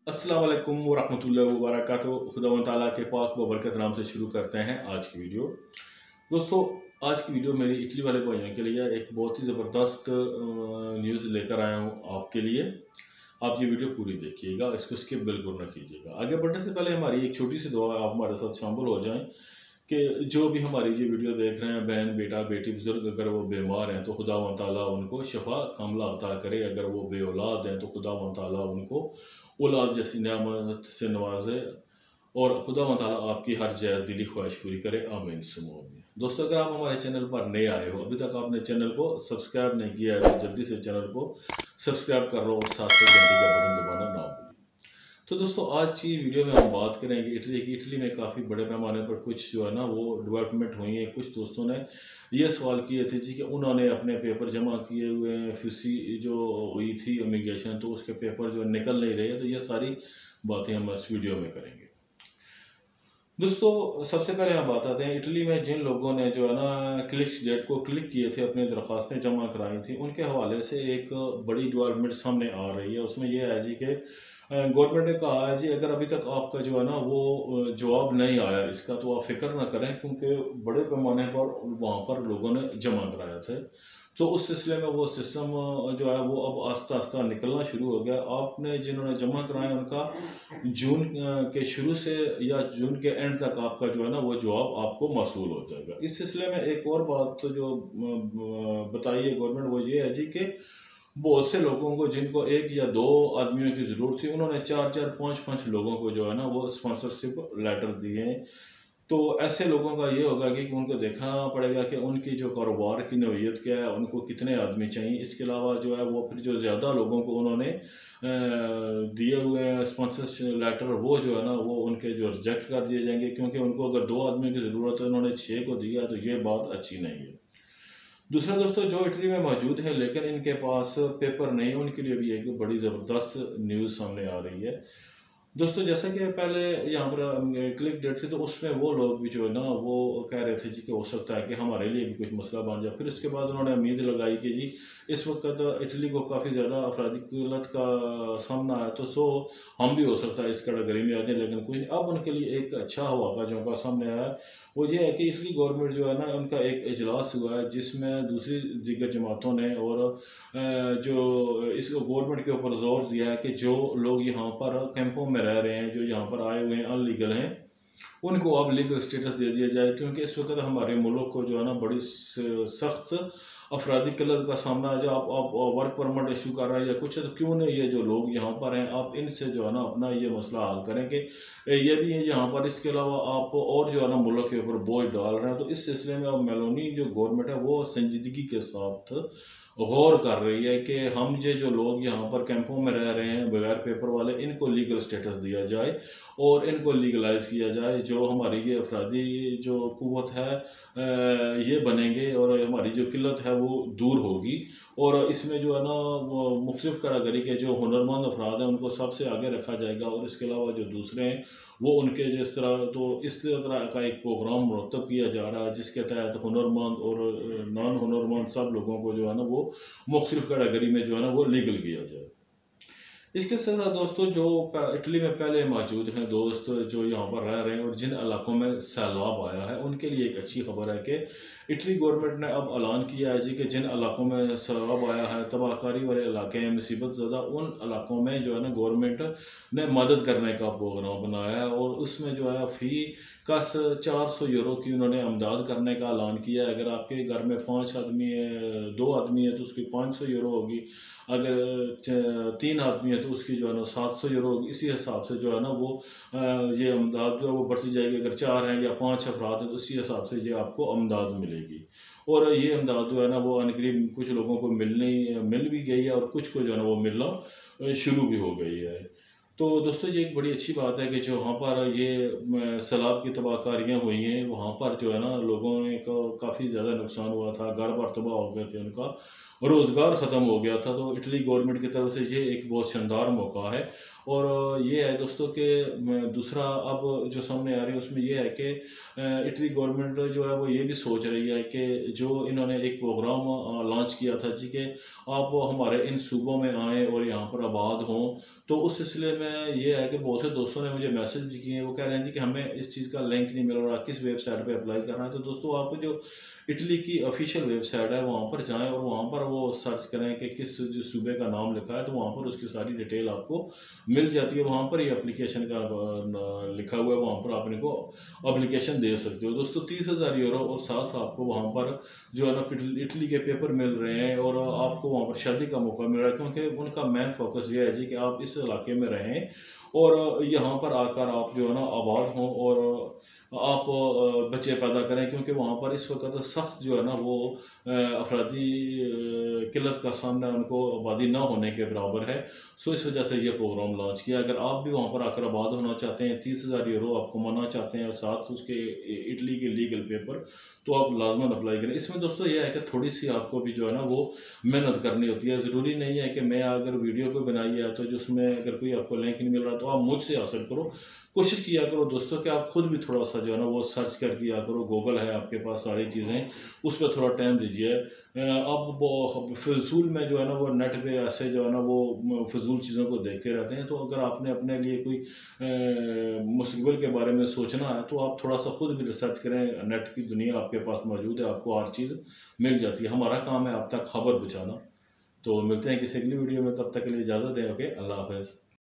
अस्सलाम वालेकुम वरहमतुल्लाहि वबरकातुहू। खुदावंद ताला के पाक व बरकत नाम से शुरू करते हैं आज की वीडियो। दोस्तों, आज की वीडियो मेरी इटली वाले भाइयों के लिए एक बहुत ही ज़बरदस्त न्यूज़ लेकर आया हूँ आपके लिए। आप ये वीडियो पूरी देखिएगा, इसको स्किप बिल्कुल ना कीजिएगा। आगे बढ़ने से पहले हमारी एक छोटी सी दुआ, आप हमारे साथ शामिल हो जाएं कि जो भी हमारी ये वीडियो देख रहे हैं, बहन बेटा बेटी बुजुर्ग, अगर वो बीमार हैं तो खुदावंद ताला उनको शफा कामला अता करे। अगर वो बे औलाद हैं तो खुदावंद ताला उनको औलाद जैसी नेमत से नवाजे और खुदावंद ताला आपकी हर जायज़ दिली ख्वाहिश पूरी करे। आमीन सुम्मा आमीन। दोस्तों, अगर आप हमारे चैनल पर नए आए हो, अभी तक आपने चैनल को सब्सक्राइब नहीं किया है, तो जल्दी से चैनल को सब्सक्राइब कर लो और साथ में घंटी का बटन दबाना ना भूलें। तो दोस्तों, आज की वीडियो में हम बात करेंगे इटली की। इटली में काफ़ी बड़े पैमाने पर कुछ जो है ना वो डेवलपमेंट हुई है। कुछ दोस्तों ने ये सवाल किए थे जी कि उन्होंने अपने पेपर जमा किए हुए हैं, फीसी जो हुई थी इमिग्रेशन, तो उसके पेपर जो निकल नहीं रहे। तो ये सारी बातें हम इस वीडियो में करेंगे। दोस्तों, सबसे पहले हम बात आते हैं इटली में जिन लोगों ने जो है ना क्लिक्स डेट को क्लिक किए थे, अपनी दरख्वास्तें जमा कराई थी, उनके हवाले से एक बड़ी डेवलपमेंट सामने आ रही है। उसमें यह है जी कि गवर्नमेंट ने कहा है जी, अगर अभी तक आपका जो है ना वो जवाब नहीं आया इसका, तो आप फिक्र ना करें, क्योंकि बड़े पैमाने पर वहाँ पर लोगों ने जमा कराए थे। तो उस सिलसिले में वो सिस्टम जो है वो अब आस्ता आस्ता निकलना शुरू हो गया। आपने जिन्होंने जमा कराए उनका जून के शुरू से या जून के एंड तक आपका जो है ना वो जवाब आपको मौसूल हो जाएगा। इस सिलसिले में एक और बात तो जो बताई है गवर्नमेंट, वो ये है जी कि बहुत से लोगों को जिनको एक या दो आदमियों की ज़रूरत थी, उन्होंने चार चार पाँच पाँच लोगों को जो है ना वो स्पॉन्सरशिप लेटर दिए हैं। तो ऐसे लोगों का ये होगा कि उनको देखना पड़ेगा कि उनकी जो कारोबार की नौइयत क्या है, उनको कितने आदमी चाहिए। इसके अलावा जो है वो फिर जो ज़्यादा लोगों को उन्होंने दिए हुए हैं स्पॉन्सरशिप लेटर, वो जो है ना वो उनके जो रिजेक्ट कर दिए जाएंगे, क्योंकि उनको अगर दो आदमी की ज़रूरत है, उन्होंने 6 को दिया, तो ये बात अच्छी नहीं है। दूसरा दोस्तों, जो इटली में मौजूद है लेकिन इनके पास पेपर नहीं है, उनके लिए भी एक बड़ी ज़बरदस्त न्यूज़ सामने आ रही है। दोस्तों, जैसा कि पहले यहाँ पर क्लिक डेट थी, तो उसमें वो लोग भी जो है ना वो कह रहे थे जी कि हो सकता है कि हमारे लिए भी कुछ मसला बन जाए। फिर उसके बाद उन्होंने उम्मीद लगाई कि जी इस वक्त इटली को काफ़ी ज़्यादा अफराधी किल्लत का सामना है, तो हम भी हो सकता है इस कैटेगरी में आते हैं, लेकिन कुछ नहीं। अब उनके लिए एक अच्छा हवा का झोंका सामने आया। वो ये है कि इटली गवर्नमेंट जो है ना उनका एक इजलास हुआ है, जिसमें दूसरी दीगर जमातों ने और जो इस गवर्नमेंट के ऊपर जोर दिया है कि जो लोग यहाँ पर कैंपों में रह रहे हैं, जो यहाँ पर आए हुए हैं अनलीगल हैं, उनको अब लीगल स्टेटस दे दिया जाए। क्योंकि इस वक्त हमारे मुल्क को जो है ना बड़ी सख्त अफराधी किल्लत का सामना है। जो आप वर्क परमिट इशू कर रहे हैं या कुछ है, तो क्यों नहीं ये जो लोग यहाँ पर हैं, आप इनसे जो है ना अपना ये मसला हल करें कि ये भी है यहाँ पर। इसके अलावा आप और जो है ना मुल्क के ऊपर बोझ डाल रहे हैं। तो इस सिलसिले में अब मेलोनी जो गवर्नमेंट है वो संजीदगी के साथ गौर कर रही है कि हम जो लोग यहाँ पर कैंपों में रह रहे हैं बगैर पेपर वाले, इनको लीगल स्टेटस दिया जाए और इनको लीगलाइज किया जाए। जो हमारी ये अफराधी जो कुव्वत है ये बनेंगे और हमारी जो किल्लत है वो दूर होगी। और इसमें जो है ना मुख्तलिफ कैटेगरी के जो हुनरमंद अफराद हैं उनको सबसे आगे रखा जाएगा। और इसके अलावा जो दूसरे हैं वो उनके जिस तरह, तो इस तरह का एक प्रोग्राम मुरतब किया जा रहा है, जिसके तहत हुनरमंद और नॉन हुनरमंद सब लोगों को जो है ना वो मुख्तलिफ कैटेगरी में जो है ना वो लीगल किया जाए। इसके साथ दोस्तों, जो इटली में पहले मौजूद हैं दोस्त जो यहाँ पर रह रहे हैं और जिन इलाकों में सैलाब आया है, उनके लिए एक अच्छी खबर है कि इटली गवर्नमेंट ने अब ऐलान किया है जी कि जिन इलाकों में सैलाब आया है, तबाहकारी वाले इलाके हैं, मुसीबत ज़्यादा, उन इलाकों में जो है ना गवर्नमेंट ने मदद करने का प्रोग्राम बनाया है। और उसमें जो है फ़ी कस 400 यूरो की उन्होंने अमदाद करने का ऐलान किया है। अगर आपके घर में 5 आदमी है, 2 आदमी है, तो उसकी 500 यूरो होगी। अगर 3 आदमी है तो उसकी जो है ना 700 यूरो होगी। इसी हिसाब से जो है ना वो ये अमदाद जो है वो बढ़ती जाएगी। अगर 4 हैं या 5 अफराद हैं तो उसी हिसाब से ये आपको अमदाद मिलेगी। और ये अमदाद जो है ना वो अनकरीब कुछ लोगों को मिल भी गई है और कुछ को जो है ना वो मिलना शुरू भी हो गई है। तो दोस्तों, ये एक बड़ी अच्छी बात है कि जो वहाँ पर ये सैलाब की तबाहकारियाँ हुई हैं, वहाँ पर जो है ना लोगों ने को काफ़ी ज़्यादा नुकसान हुआ था, घर पर तबाह हो गए थे उनका। रोज़गार ख़त्म हो गया था। तो इटली गवर्नमेंट की तरफ से ये एक बहुत शानदार मौका है। और ये है दोस्तों कि दूसरा अब जो सामने आ रही है उसमें ये है कि इटली गवर्नमेंट जो है वो ये भी सोच रही है कि जो इन्होंने एक प्रोग्राम लॉन्च किया था जी कि आप हमारे इन सूबों में आएँ और यहाँ पर आबाद हों। तो उस सिलसिले में ये है कि बहुत से दोस्तों ने मुझे मैसेज भी किए हैं, वो कह रहे हैं जी कि हमें इस चीज़ का लिंक नहीं मिल रहा, किस वेबसाइट पे अप्लाई करना है। तो दोस्तों आप जो इटली की ऑफिशियल वेबसाइट है वहाँ पर जाएँ और वहाँ पर वो सर्च करें कि किस जो सूबे का नाम लिखा है, तो वहाँ पर उसकी सारी डिटेल आपको मिल जाती है। वहाँ पर ही एप्लीकेशन का लिखा हुआ है, वहाँ पर आप इनको एप्लीकेशन दे सकते हो दोस्तों। 30,000 यूरो और साथ आपको वहाँ पर जो है ना इटली के पेपर मिल रहे हैं और आपको वहाँ पर शादी का मौका मिल रहा है, क्योंकि उनका मेन फोकस ये है जी कि आप इस इलाके में रहें और यहाँ पर आकर आप जो है ना आबाद हों और आप बच्चे पैदा करें, क्योंकि वहाँ पर इस वक्त सख्त जो है ना वो अफरादी किल्लत का सामना उनको आबादी ना होने के बराबर है। सो इस वजह से ये प्रोग्राम लॉन्च किया। अगर आप भी वहाँ पर आकर आबाद होना चाहते हैं, 30,000 यूरो आप कमाना चाहते हैं और साथ उसके इटली के लीगल पेपर, तो आप लाजमन अप्लाई करें। इसमें दोस्तों ये है कि थोड़ी सी आपको भी जो है ना वो मेहनत करनी होती है। ज़रूरी नहीं है कि मैं अगर वीडियो को बनाई है तो जिसमें अगर कोई आपको लिंक नहीं मिल रहा तो आप मुझसे हासिल करो। कोशिश किया करो दोस्तों कि आप खुद भी थोड़ा सा जो है ना वो सर्च कर किया करो। गूगल है आपके पास, सारी चीज़ें, उस पर थोड़ा टाइम दीजिए। अब वो फिजूल में जो है ना वो नेट पे ऐसे जो है ना वो फिजूल चीज़ों को देखते रहते हैं। तो अगर आपने अपने लिए कोई मुस्तकबिल के बारे में सोचना है तो आप थोड़ा सा खुद भी रिसर्च करें। नेट की दुनिया आपके पास मौजूद है, आपको हर चीज़ मिल जाती है। हमारा काम है आप तक खबर पहुँचाना। तो मिलते हैं किसी अगली वीडियो में, तब तक के लिए इजाज़त दें। ओके, अल्लाह हाफ़िज़।